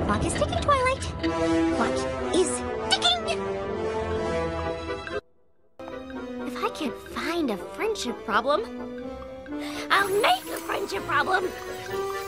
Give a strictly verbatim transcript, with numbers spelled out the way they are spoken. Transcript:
Clock is ticking, Twilight. Clock is ticking! If I can't find a friendship problem, I'll make a friendship problem!